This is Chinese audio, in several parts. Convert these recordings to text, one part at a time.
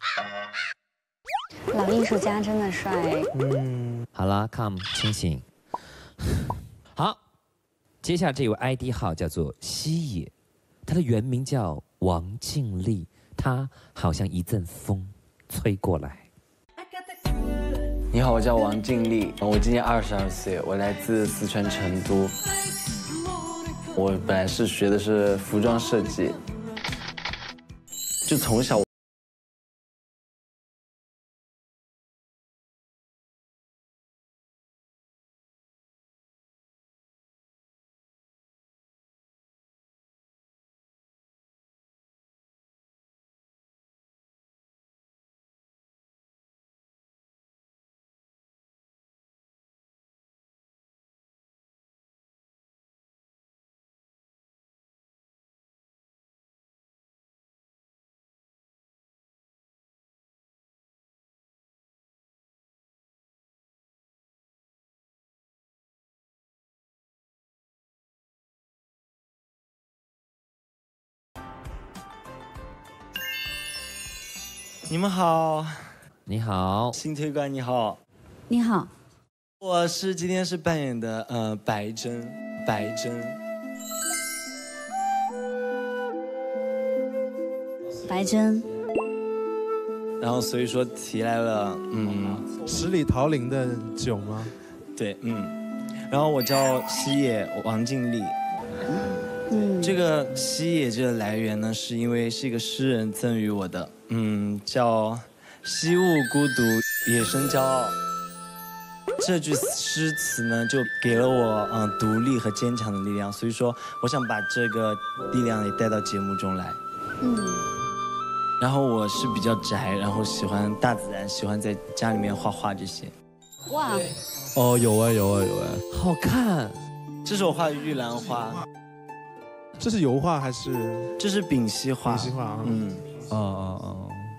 老艺术家真的帅。 好了 ，come 清醒。好，接下来这位 ID 号叫做西野，他的原名叫王静丽，他好像一阵风吹过来。 你好，我叫王静丽，我今年22岁，我来自四川成都。我本来是学的是服装设计，就从小。你们好， 你好， 新推官你好， 你好， 我是今天是扮演的白珍， 白珍， 然后所以说提来了十里桃林的酒吗？ 对然后我叫西野王静丽。这个西野这个来源呢，是因为是一个诗人赠予我的，叫惜物孤独，野生骄傲。这句诗词呢，就给了我独立和坚强的力量，所以说我想把这个力量也带到节目中来。然后我是比较宅，然后喜欢大自然，喜欢在家里面画画这些。 哇， 哦，有哎， 好看。 这是我画的玉兰花。 这是油画还是？ 这是丙烯画。 丙烯画啊。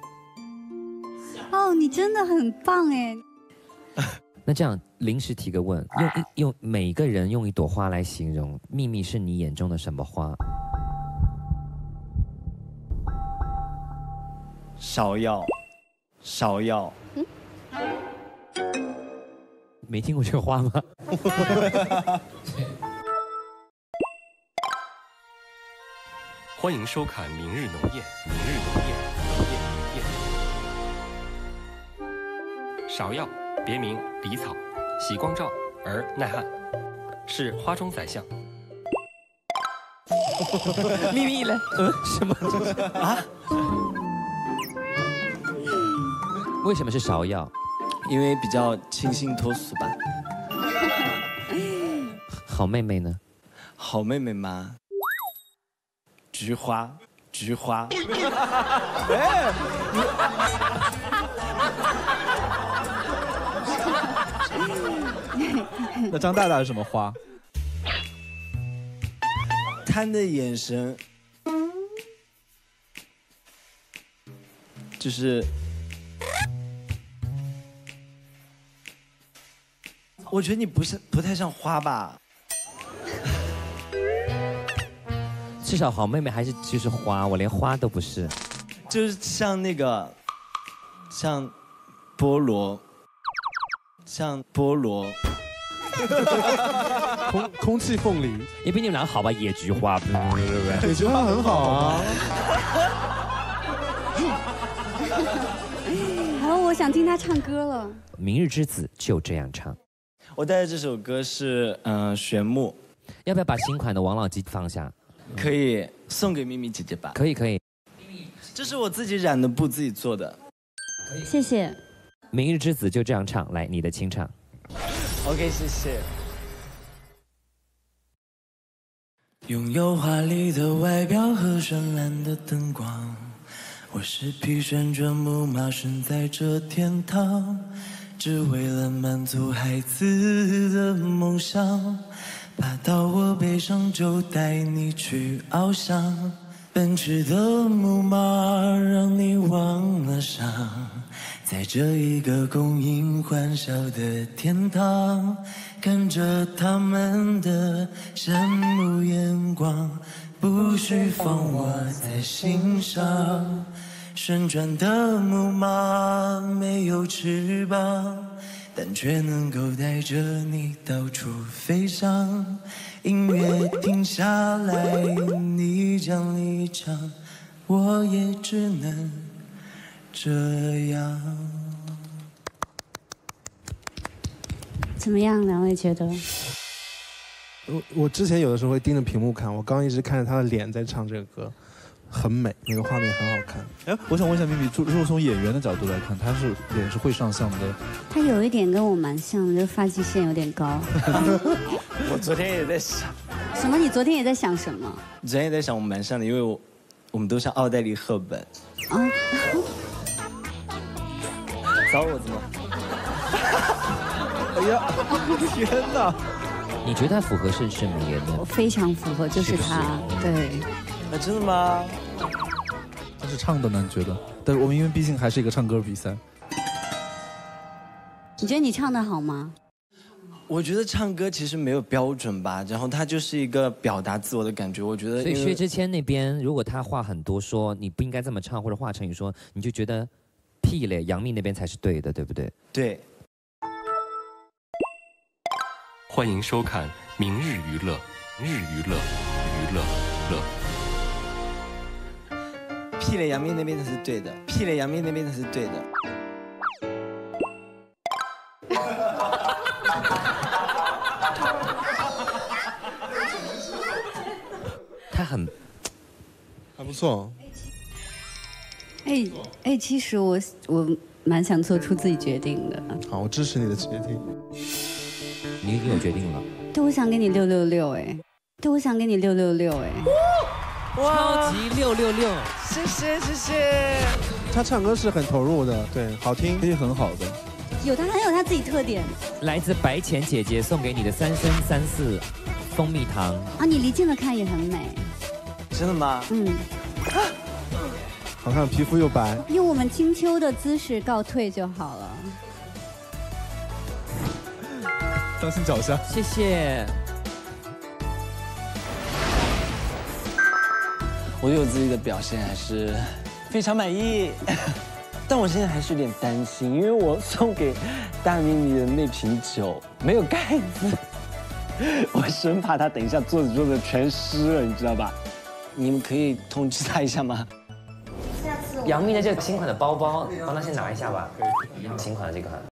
哦，你真的很棒哎。 那这样临时提个问，用每个人用一朵花来形容，秘密是你眼中的什么花？ 芍药。 没听过这个花吗？ 欢迎收看《明日农业》。芍药别名狸草，喜光照而耐旱，是花中宰相。 秘密嘞？什么啊？为什么是芍药？ 因为比较清新脱俗吧。 好妹妹呢？ 好妹妹吗？菊花。 那张大大是什么花？ 贪的眼神，就是，我觉得你不太像花吧。 至少好妹妹还是就是花，我连花都不是。 就是像那个，像菠萝。 空气凤梨， 也比你们俩好吧？野菊花， 野菊花很好啊。 好，我想听他唱歌了。 明日之子就这样唱。 我带的这首歌是玄木， 要不要把新款的王老吉放下？ 可以送给咪咪姐姐吧。 可以。 这是我自己染的布，自己做的。 谢谢。 明日之子就这样唱，来，你的清唱。 OK， 谢谢。拥有华丽的外表和绚烂的灯光，我是匹旋转木马，身在这天堂，只为了满足孩子的梦想。爬到我背上就带你去翱翔，奔驰的木马让你忘了伤。在这一个供应欢笑的天堂，看着他们的羡慕眼光，不需放我在心上。 旋转的木马没有翅膀，但却能够带着你到处飞翔。音乐停下来，你将离场，我也只能这样。 怎么样？两位觉得？ 我之前有的时候会盯着屏幕看，我刚刚一直看着他的脸在唱这个歌，很美，那个画面很好看。 哎，我想问一下咪咪，如果从演员的角度来看，他是脸是会上相的， 他有一点跟我蛮像的，就是发际线有点高。 我昨天也在想， 什么？你昨天也在想什么？ 昨天也在想我们蛮像的，因为我们都像奥黛丽·赫本。 啊？ 找我怎么？ 哎呀，天哪！ 你觉得他符合盛世美颜吗？ 非常符合，就是他。对。 啊，真的吗？ 他是唱的呢？你觉得？但我们因为毕竟还是一个唱歌比赛。 你觉得你唱得好吗？ 我觉得唱歌其实没有标准吧，然后它就是一个表达自我的感觉。我觉得， 所以薛之谦那边，如果他话很多，说你不应该这么唱，或者华晨宇说，你就觉得屁嘞，杨幂那边才是对的，对不对？ 对。 欢迎收看《明日娱乐》，日娱乐，娱乐乐。 屁嘞，杨幂那边才是对的。屁嘞，杨幂那边才是对的。 他很还不错。 其实我蛮想做出自己决定的。 好，我支持你的决定。 你已经有决定了。 对，我想给你666哎。对，我想给你666哎。 超级666， 谢谢谢谢。 他唱歌是很投入的，对，好听， 也很好的。 很有他自己特点。 来自白浅姐姐送给你的3生3世蜂蜜糖啊，你离近了看也很美。 真的吗？ 嗯。 好看，皮肤又白。 用我们金秋的姿势告退就好了。 当心脚下。 谢谢。 我对我自己的表现还是非常满意，但我现在还是有点担心，因为我送给大咪咪的那瓶酒没有盖子，我生怕他等一下做着全湿了，你知道吧？你们可以通知他一下吗？ 杨幂的这个新款的包包，帮他先拿一下吧。新款的这款。